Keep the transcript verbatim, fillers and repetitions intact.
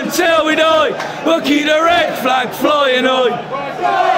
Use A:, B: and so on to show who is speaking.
A: until we die. We'll keep the red flag flying high.